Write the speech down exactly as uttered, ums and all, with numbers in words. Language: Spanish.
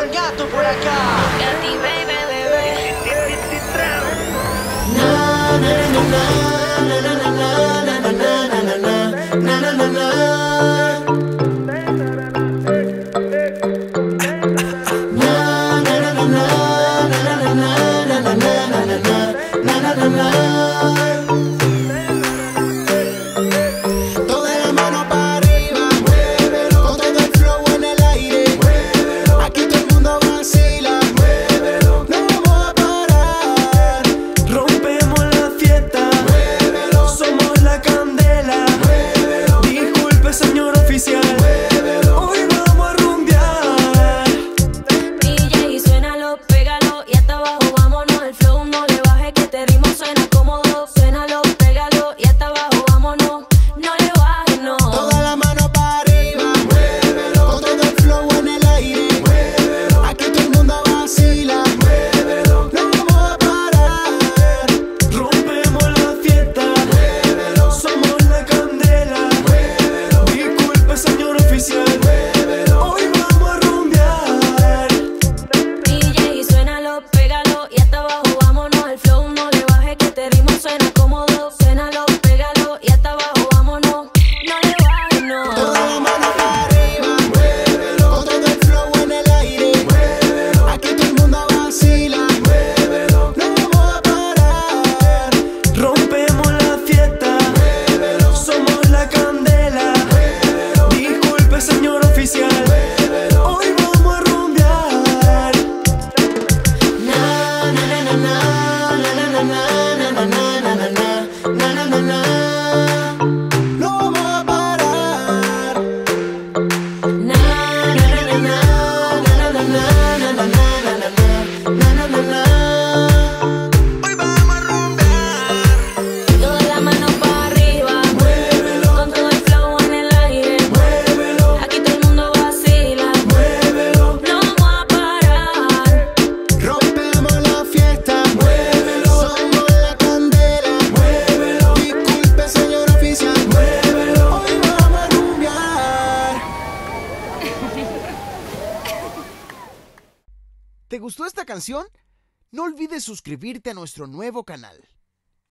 el gato por acá. Gatti, baby, bebé. Na, na, na, na, na, na, na, na, na, na, na, na, na, na, na. Toda la mano para arriba, muévelo, con todo el flow en el aire, muévelo. Aquí todo el mundo vacila, muévelo, no vamos a parar. Rompemos la fiesta, Muévelo, somos la candela, muévelo, disculpe señor oficial, muévelo. hoy vamos a rumbear. D J, suénalo, pégalo y hasta abajo vámonos. El flow no le baje que este ritmo suena cómodo. Suénalo, pégalo y hasta abajo vámonos. No le bajes, no. Toda la mano para arriba, muévelo, con todo el flow en el aire, muévelo. Aquí todo el mundo vacila, muévelo, no vamos a parar. Rompemos la fiesta, Muévelo, somos la candela, muévelo, disculpe señor oficial, muévelo. hoy vamos a rumbear. D J, suénalo, pégalo y hasta abajo vámonos. El flow no le baje que este ritmo suena cómodo. Suénalo, pégalo y hasta abajo vámonos. No le bajes, no. Toda la mano para arriba, muévelo, con todo el flow en el aire, muévelo. Aquí todo el mundo vacila, muévelo, no vamos a parar. Rompemos la fiesta, Muévelo, somos la candela, muévelo, disculpe señor oficial, muévelo. hoy vamos a rumbear. Na, na, na, na, na, na, na, na, na, na, na, na, na, na, na, na. No vamos a parar. Na, na, na, na, na. Na, na, na, na, na, na, na, na, na, na, na. Hoy vamos a rumbear. Toda la mano para arriba, Muévelo, con todo el flow en el aire. muévelo, Aquí todo el mundo vacila, muévelo. no vamos a parar. Rompemos la fiesta, muévelo. Somos la candela, muévelo. Disculpe, señor oficial, muévelo. Hoy vamos a rumbear. ¿Te gustó esta canción? No olvides suscribirte a nuestro nuevo canal.